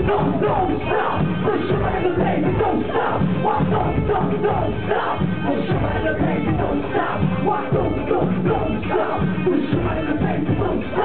don't stop. Push your right to the baby, don't stop. Why don't stop. Push your right to the baby, don't stop. Why don't stop. Push your right to the baby, don't stop.